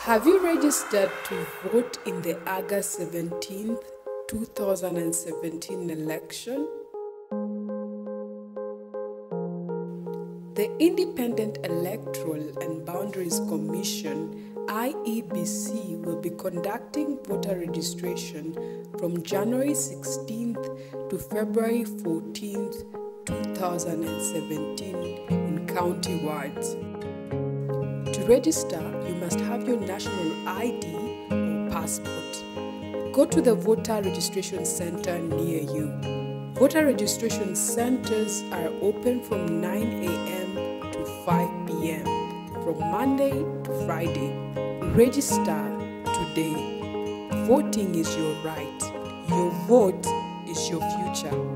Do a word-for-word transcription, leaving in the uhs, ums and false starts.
Have you registered to vote in the August seventeenth, two thousand seventeen election? The Independent Electoral and Boundaries Commission I E B C will be conducting voter registration from January sixteenth to February fourteenth, two thousand seventeen in county wards. To register, you must have your national I D or passport. Go to the voter registration center near you. Voter registration centers are open from nine a m to five p m from Monday to Friday. Register today. Voting is your right. Your vote is your future.